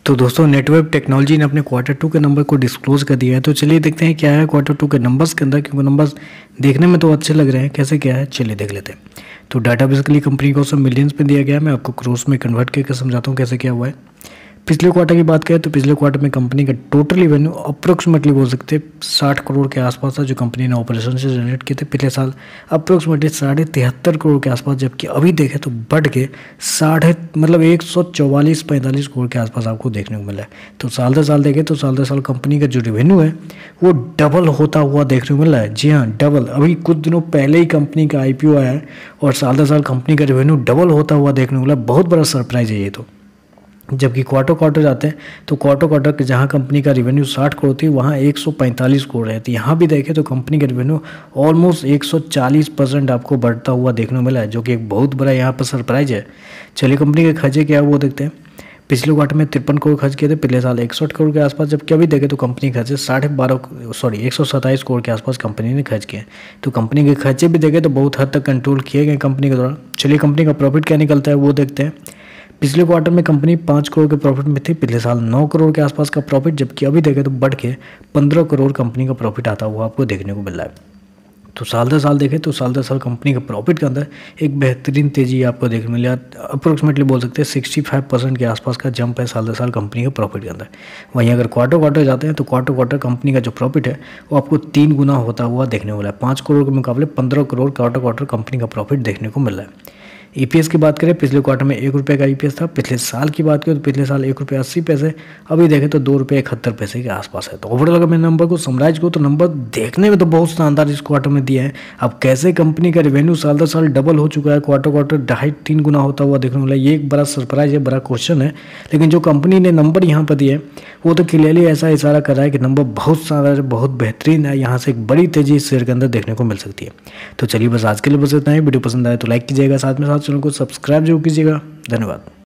तो दोस्तों network technology ने अपने क्वार्टर 2 के नंबर को डिस्क्लोज कर दिया है। तो चलिए देखते हैं क्या है क्वार्टर 2 के नंबर्स के अंदर, क्योंकि नंबर्स देखने में तो अच्छे लग रहे हैं। कैसे क्या है चलिए देख लेते हैं। तो डाटा बेसिकली कंपनी को सब मिलियंस में दिया गया है। मैं आपको क्रोर्स में कन्वर्ट करके समझाता हूँ कैसे क्या हुआ है। पिछले क्वार्टर की बात करें तो पिछले क्वार्टर में कंपनी का टोटल रेवेन्यू अप्रोक्सीमेटली बोल सकते हैं 60 करोड़ के आसपास था, जो कंपनी ने ऑपरेशन से जनरेट किए थे पिछले साल अप्रोक्सीमेटली 73.5 करोड़ के आसपास। जबकि अभी देखें तो बढ़ के 144-45 करोड़ के आसपास आपको देखने को मिला है। तो साल दर साल देखें तो साल दर साल कंपनी का जो रेवेन्यू है वो डबल होता हुआ देखने को मिला है। जी हाँ, डबल। अभी कुछ दिनों पहले ही कंपनी का IPO आया है और साल दर साल कंपनी का रेवेन्यू डबल होता हुआ देखने को मिला। बहुत बड़ा सरप्राइज है ये तो। जबकि क्वार्टर जाते हैं तो क्वार्टर के जहां कंपनी का रेवेन्यू 60 करोड़ थी वहां 145 करोड़ है। तो यहाँ भी देखें तो कंपनी का रेवेन्यू ऑलमोस्ट 140% आपको बढ़ता हुआ देखने को मिला है, जो कि एक बहुत बड़ा यहाँ पर सरप्राइज है। चलिए कंपनी के खर्चे क्या है वो देखते हैं। पिछले क्वार्टर में 53 करोड़ खर्च किए थे, पिछले साल 61 करोड़ के आसपास। जबकि अभी देखें तो कंपनी के खर्चे 127 करोड़ के आसपास कंपनी ने खर्च किए। तो कंपनी के खर्चे भी देखें तो बहुत हद तक कंट्रोल किए गए कंपनी के द्वारा। चलिए कंपनी का प्रॉफिट क्या निकलता है वो देखते हैं। पिछले क्वार्टर में कंपनी 5 करोड़ के प्रॉफिट में थी, पिछले साल 9 करोड़ के आसपास का प्रॉफिट। जबकि अभी देखें तो बढ़ के 15 करोड़ कंपनी का प्रॉफिट आता हुआ आपको देखने को मिल रहा है। तो साल दर साल देखें तो साल दर साल कंपनी के प्रॉफिट के अंदर एक बेहतरीन तेजी आपको देखने को मिली। अप्रोक्सीमेटली बोल सकते हैं 65% के आसपास का जंप है साल दर साल कंपनी के प्रॉफिट के अंदर। वहीं अगर क्वार्टर जाते हैं तो क्वार्टर कंपनी का जो प्रॉफिट है वो आपको 3 गुना होता हुआ देखने को मिला है। 5 करोड़ के मुकाबले 15 करोड़ क्वार्टर कंपनी का प्रॉफिट देखने को मिल रहा है। EPS की बात करें, पिछले क्वार्टर में 1 रुपये का EPS था। पिछले साल की बात करें तो पिछले साल 1 रुपये 80 पैसे, अभी देखें तो 2 रुपये 71 पैसे के आसपास है। तो ओवरऑल अगर मैं नंबर को समराइज करूँ तो नंबर देखने में तो बहुत शानदार इस क्वार्टर में दिया है। अब कैसे कंपनी का रेवेन्यू साल दर साल डबल हो चुका है, क्वार्टर 2.5-3 गुना होता हुआ देखने को मिला, ये एक बड़ा सरप्राइज है, बड़ा क्वेश्चन है। लेकिन जो कंपनी ने नंबर यहाँ पर दिए वो तो क्लियरली ऐसा इशारा कर रहा है कि नंबर बहुत शानदार है, बहुत बेहतरीन है। यहाँ से एक बड़ी तेजी इस शेयर के अंदर देखने को मिल सकती है। तो चलिए बस आज के लिए बस इतना ही। वीडियो पसंद आए तो लाइक कीजिएगा, साथ में साथ चैनल को सब्सक्राइब जरूर कीजिएगा। धन्यवाद।